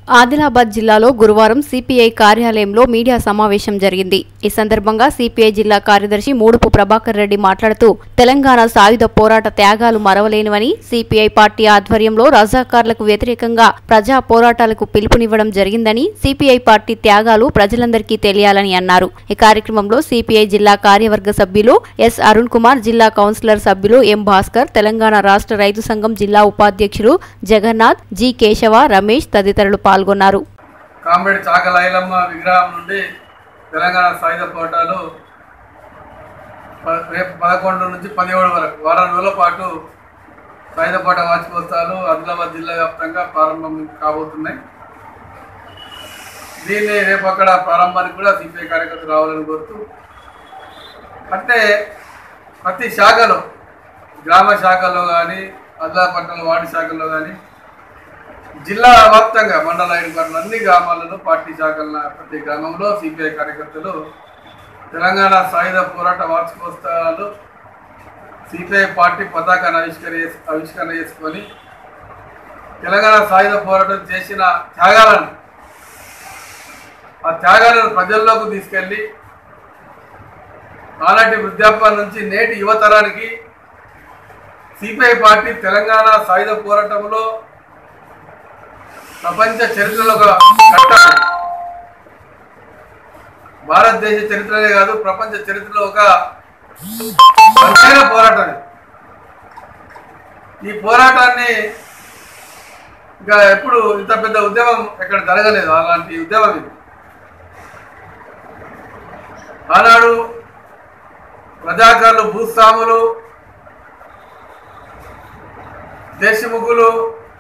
ఆదిలాబాద్ జిల్లాలో గురువారం సిపిఐ కార్యాలయంలో మీడియా సమావేశం జరిగింది. ఈ సందర్భంగా సిపిఐ జిల్లా కార్యదర్శి మూడుపు ప్రభాకర్ రెడ్డి మాట్లాడుతూ తెలంగాణ సాయుధ పోరాట త్యాగాలు మరవలేనివని, సిపిఐ పార్టీ ఆధ్వర్యంలో రజాకార్లకు వ్యతిరేకంగా ప్రజా పోరాటాలకు పిలుపునివ్వడం జరిగిందని, సిపిఐ పార్టీ త్యాగాలు ప్రజలందరికీ తెలియాలని అన్నారు. ఈ కార్యక్రమంలో సిపిఐ జిల్లా కార్యవర్గ సభ్యులు ఎస్ అరుణ్ కుమార్, జిల్లా కౌన్సిలర్ సభ్యులు ఎం భాస్కర్, తెలంగాణ రాష్ట్ర రైతు సంఘం జిల్లా ఉపాధ్యక్షులు జగన్నాథ్, జి కేశవ, రమేష్ తదితరులు పాల్గొన్నారు. కామ్రేడ్ చాకల ఐలమ్మ విగ్రహం నుండి తెలంగాణ సాయుధ పోరాటాలు రేపు 11 నుంచి 17 వరకు వారం రోజుల పాటు సాయుధ పోరాట వార్షికోత్సవాలు ఆదిలాబాద్ జిల్లా వ్యాప్తంగా ప్రారంభం కాబోతున్నాయి. దీన్ని రేపు అక్కడ ప్రారంభానికి కూడా సిపిఐ కార్యకర్తలు రావాలని కోరుతూ, అంటే ప్రతి శాఖలో, గ్రామ శాఖలో కానీ, ఆదిలాబాద్ పట్టణ వార్డు శాఖల్లో కానీ, జిల్లా వ్యాప్తంగా మండల అన్ని గ్రామాలలో పార్టీ శాఖల ప్రతి గ్రామంలో సిపిఐ కార్యకర్తలు తెలంగాణ సాయుధ పోరాట వార్షికోత్సవాలు సిపిఐ పార్టీ పతాకాన్ని ఆవిష్కరణ చేసుకొని తెలంగాణ సాయుధ పోరాటం చేసిన త్యాగాలను, ఆ త్యాగాలను ప్రజల్లోకి తీసుకెళ్ళి ఆనాటి వృద్ధాప్యం నుంచి నేటి యువతరానికి సిపిఐ పార్టీ తెలంగాణ సాయుధ పోరాటంలో ప్రపంచ చరిత్రలో ఒక ఘట్టం, భారతదేశ చరిత్రనే కాదు ప్రపంచ చరిత్రలో ఒక బలమైన పోరాటం. ఈ పోరాటాన్ని ఇంకా ఎప్పుడు ఇంత పెద్ద ఉద్యమం ఎక్కడ జరగలేదు. అలాంటి ఉద్యమం ఇది. ఆనాడు ప్రజాకారులు, భూస్వాములు, దేశముఖులు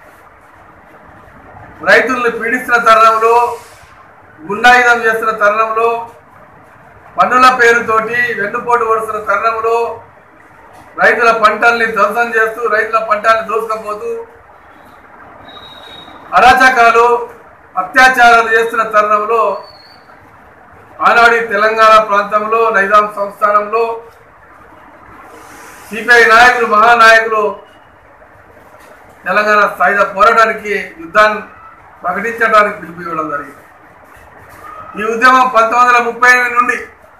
రైతుల్ని పీడిస్తున్న తరుణంలో, గుండాయుధం చేస్తున్న తరుణంలో, పన్నుల పేరుతోటి వెన్నుపోటు పడుతున్న తరుణంలో, రైతుల పంటల్ని ధ్వంసం చేస్తూ, రైతుల పంటల్ని దోసుకపోతూ, అరాచకాలు, అత్యాచారాలు చేస్తున్న తరుణంలో ఆనాడి తెలంగాణ ప్రాంతంలో, నైజాం సంస్థానంలో సిపిఐ నాయకులు, మహానాయకులు తెలంగాణ సాయుధ పోరాటానికి యుద్ధాన్ని ప్రకటించడానికి పిలుపు ఇవ్వడం జరిగింది. ఈ ఉద్యమం 1938 నుండి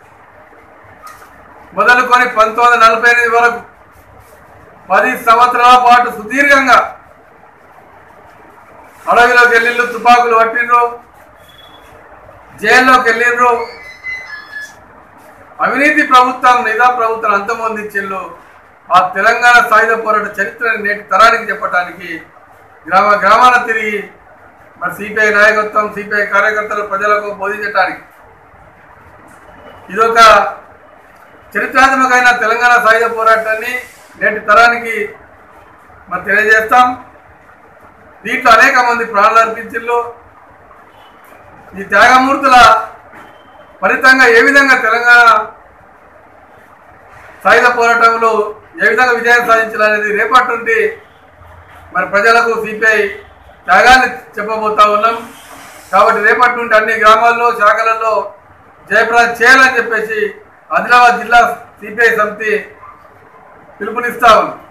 మొదలుకొని 1948 వరకు 10 సంవత్సరాల పాటు సుదీర్ఘంగా అడవిలోకి వెళ్ళిండ్రు, తుపాకులు పట్టిండ్రు, జైల్లోకి వెళ్ళిండ్రు, అవినీతి ప్రభుత్వం, నిజాం ప్రభుత్వం అంతమొందించిండ్రు. ఆ తెలంగాణ సాయుధ పోరాట చరిత్రని నేటి తరానికి చెప్పడానికి గ్రామాల తిరిగి మరి సిపిఐ నాయకత్వం, సిపిఐ కార్యకర్తలు ప్రజలకు బోధించడానికి ఇదొక చరిత్రాత్మకమైన తెలంగాణ సాయుధ పోరాటాన్ని నేటి తరానికి మరి తెలియజేస్తాం. దీంట్లో అనేక మంది ప్రాణాలు అర్పించిళ్ళు. ఈ త్యాగమూర్తుల ఫలితంగా ఏ విధంగా తెలంగాణ సాయుధ పోరాటంలో ఏ విధంగా విజయం సాధించాలనేది రేపటి నుండి మరి ప్రజలకు సిపిఐ త్యాగాన్ని చెప్పబోతా ఉన్నాం. కాబట్టి రేపటి నుండి అన్ని గ్రామాల్లో, శాఖలలో జయప్రదం చేయాలని చెప్పేసి ఆదిలాబాద్ జిల్లా సిపిఐ సమితి పిలుపునిస్తా ఉంది.